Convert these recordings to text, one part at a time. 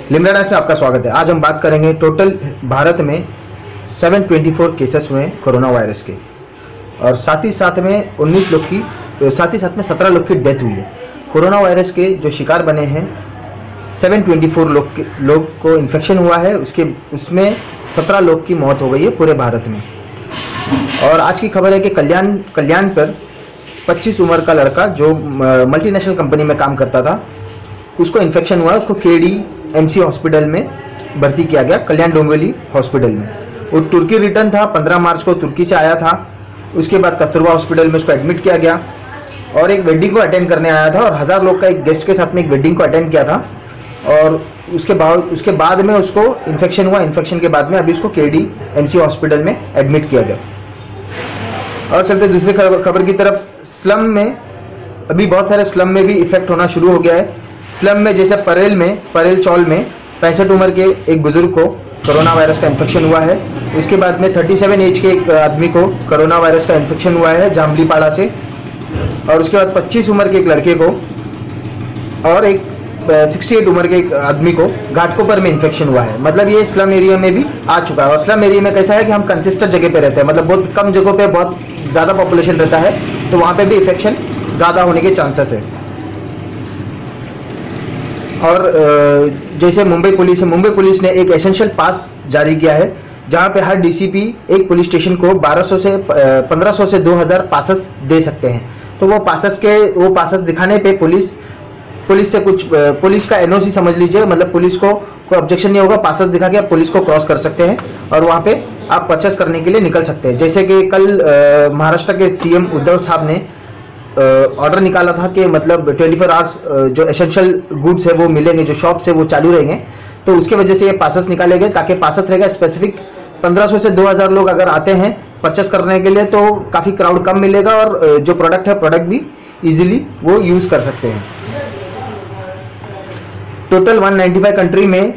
Limra times में आपका स्वागत है। आज हम बात करेंगे टोटल भारत में 724 केसेस हुए हैं कोरोना वायरस के, और साथ ही साथ में 17 लोग की डेथ हुई है। कोरोना वायरस के जो शिकार बने हैं 724 लोग को इन्फेक्शन हुआ है, उसमें 17 लोग की मौत हो गई है पूरे भारत में। और आज की खबर है कि कल्याण पर 25 उम्र का लड़का जो मल्टीनेशनल कंपनी में काम करता था, उसको इन्फेक्शन हुआ है। उसको KDMC हॉस्पिटल में भर्ती किया गया, कल्याण डोंबिवली हॉस्पिटल में। वो तुर्की रिटर्न था, 15 मार्च को तुर्की से आया था। उसके बाद कस्तूरबा हॉस्पिटल में उसको एडमिट किया गया और एक वेडिंग को अटेंड करने आया था, और 1000 लोग का एक गेस्ट के साथ में एक वेडिंग को अटेंड किया था। और उसके बाद में उसको इन्फेक्शन हुआ। इन्फेक्शन के बाद में अभी उसको KDMC हॉस्पिटल में एडमिट किया गया। और चलते दूसरी खबर की तरफ, स्लम में अभी बहुत सारे स्लम में भी इफेक्ट होना शुरू हो गया है। स्लम में जैसे परेल चौल में 65 उम्र के एक बुजुर्ग को कोरोना वायरस का इन्फेक्शन हुआ है। उसके बाद में 37 एज के एक आदमी को कोरोना वायरस का इन्फेक्शन हुआ है जामलीपाड़ा से। और उसके बाद 25 उम्र के एक लड़के को और एक 68 उम्र के एक आदमी को घाटकोपर में इन्फेक्शन हुआ है। मतलब ये स्लम एरिया में भी आ चुका है। और स्लम एरिया में कैसा है कि हम कंसिस्टेंट जगह पे रहते हैं, मतलब बहुत कम जगहों पे बहुत ज़्यादा पॉपुलेशन रहता है, तो वहाँ पे भी इन्फेक्शन ज़्यादा होने के चांसेस है। और जैसे मुंबई पुलिस ने एक एसेंशियल पास जारी किया है, जहाँ पे हर DCP एक पुलिस स्टेशन को 1500 से 2000 पासेस दे सकते हैं। तो वो पासेस दिखाने पे पुलिस से कुछ पुलिस का NOC समझ लीजिए, मतलब पुलिस को कोई ऑब्जेक्शन नहीं होगा। पासेस दिखा के आप पुलिस को क्रॉस कर सकते हैं और वहाँ पे आप परचेस करने के लिए निकल सकते हैं। जैसे कि कल महाराष्ट्र के CM उद्धव साहब ने ऑर्डर निकाला था कि मतलब 24 आवर्स जो एसेंशियल गुड्स है वो मिलेंगे, जो शॉप्स है वो चालू रहेंगे। तो उसके वजह से ये पासेस निकाले गए, ताकि पासेस रहेगा स्पेसिफिक 1500 से 2000 लोग अगर आते हैं परचेस करने के लिए, तो काफ़ी क्राउड कम मिलेगा और जो प्रोडक्ट भी इजीली वो यूज़ कर सकते हैं। टोटल 195 कंट्री में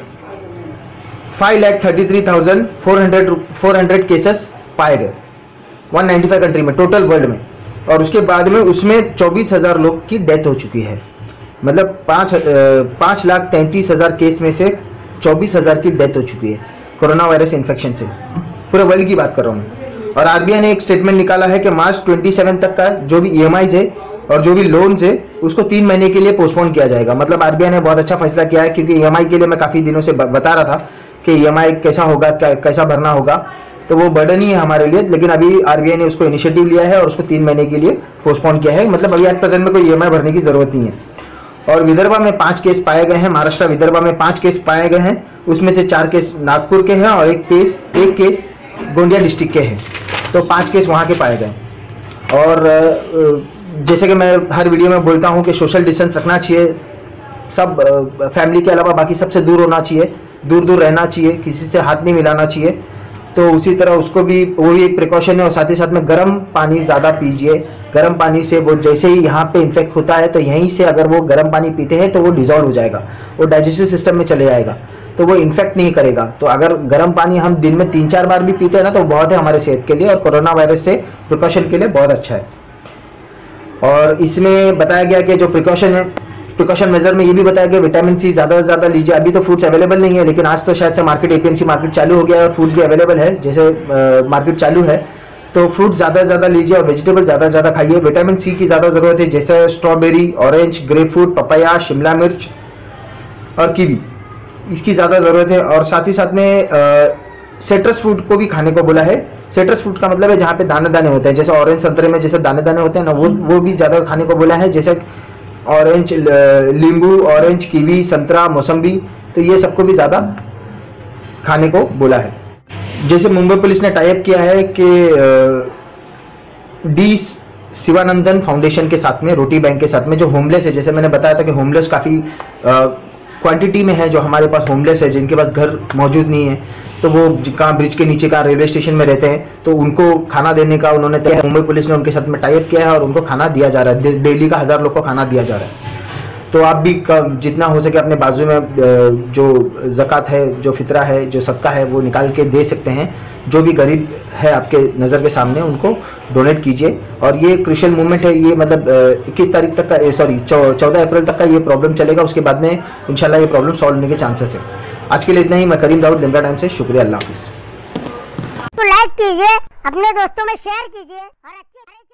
5,33,400 केसेस पाए गए 195 कंट्री में, टोटल वर्ल्ड में। और उसके बाद में उसमें 24,000 लोग की डेथ हो चुकी है। मतलब 5,33,000 केस में से 24,000 की डेथ हो चुकी है कोरोना वायरस इन्फेक्शन से। पूरे वर्ल्ड की बात कर रहा हूँ। और RBI ने एक स्टेटमेंट निकाला है कि मार्च 27 तक का जो भी EMIs है और जो भी लोन्स है उसको 3 महीने के लिए पोस्टपोन किया जाएगा। मतलब RBI ने बहुत अच्छा फैसला किया है, क्योंकि EMI के लिए मैं काफ़ी दिनों से बता रहा था कि EMI कैसा होगा, कैसा भरना होगा, तो वो बर्डन ही है हमारे लिए। लेकिन अभी RBI ने उसको इनिशिएटिव लिया है और उसको 3 महीने के लिए पोस्टपोन किया है। मतलब अभी एट प्रेजेंट में कोई EMI भरने की ज़रूरत नहीं है। और विदर्भा में 5 केस पाए गए हैं, महाराष्ट्र विदर्भा में 5 केस पाए गए हैं। उसमें से 4 केस नागपुर के हैं और एक केस गोंदिया डिस्ट्रिक्ट के हैं। तो 5 केस वहाँ के पाए गए। और जैसे कि मैं हर वीडियो में बोलता हूँ कि सोशल डिस्टेंस रखना चाहिए, सब फैमिली के अलावा बाकी सबसे दूर होना चाहिए, दूर रहना चाहिए, किसी से हाथ नहीं मिलाना चाहिए। तो उसी तरह वो भी एक प्रिकॉशन है। और साथ ही साथ में गर्म पानी ज़्यादा पीजिए। गर्म पानी से वो जैसे ही यहाँ पे इन्फेक्ट होता है, तो यहीं से अगर वो गर्म पानी पीते हैं तो वो डिजॉल्व हो जाएगा, वो डाइजेस्टिव सिस्टम में चले जाएगा, तो वो इन्फेक्ट नहीं करेगा। तो अगर गर्म पानी हम दिन में 3-4 बार भी पीते हैं ना, तो बहुत है हमारे सेहत के लिए, और कोरोना वायरस से प्रिकॉशन के लिए बहुत अच्छा है। और इसमें बताया गया कि जो प्रिकॉशन मेजर में ये भी बताया गया विटामिन C ज़्यादा से ज़्यादा लीजिए। अभी तो फ्रूट्स अवेलेबल नहीं है, लेकिन आज तो शायद से APMC मार्केट चालू हो गया है और फ्रूट्स भी अवेलेबल है। जैसे मार्केट चालू है तो फ्रूट्स ज़्यादा से ज़्यादा लीजिए और वेजिटेबल ज़्यादा से ज़्यादा खाइए। विटामिन C की ज़्यादा ज़रूरत है, जैसे स्ट्रॉबेरी, ऑरेंज, ग्रेपफ्रूट, पपाया, शिमला मिर्च और कीवी, इसकी ज़्यादा ज़रूरत है। और साथ ही साथ में सिट्रस फ्रूट को भी खाने को बोला है। सिट्रस फ्रूट का मतलब है जहाँ पे दाने होते हैं, जैसे ऑरेंज संतरे में जैसे दाने होते हैं ना, वो भी ज़्यादा खाने को बोला है। जैसे ऑरेंज, नींबू, ऑरेंज, कीवी, संतरा, मौसम्बी, तो ये सबको भी ज़्यादा खाने को बोला है। जैसे मुंबई पुलिस ने टाइप किया है कि D शिवानंदन फाउंडेशन के साथ में, रोटी बैंक के साथ में, जो होमलेस है, जैसे मैंने बताया था कि होमलेस काफ़ी क्वांटिटी में है, जो हमारे पास होमलेस है, जिनके पास घर मौजूद नहीं है, तो वो कहाँ ब्रिज के नीचे कहाँ रेलवे स्टेशन में रहते हैं, तो उनको खाना देने का उन्होंने मुंबई पुलिस ने उनके साथ में टाइप किया है और उनको खाना दिया जा रहा है। डेली का 1000 लोग को खाना दिया जा रहा है। तो आप भी जितना हो सके अपने बाजू में जो ज़कात है, जो फितरा है, जो सदका है, वो निकाल के दे सकते हैं, जो भी गरीब है आपके नज़र के सामने उनको डोनेट कीजिए। और ये क्रिशियल मूवमेंट है, ये मतलब 21 तारीख तक का, सॉरी 14 अप्रैल तक का ये प्रॉब्लम चलेगा। उसके बाद में इंशाल्लाह ये प्रॉब्लम सॉल्व होने के चांसेस है। आज के लिए इतना ही। मैं करीम दाऊद, लिम्का टाइम से, शुक्रिया, अल्लाह हाफिज़। तो लाइक कीजिए, अपने दोस्तों में शेयर कीजिए और अच्छे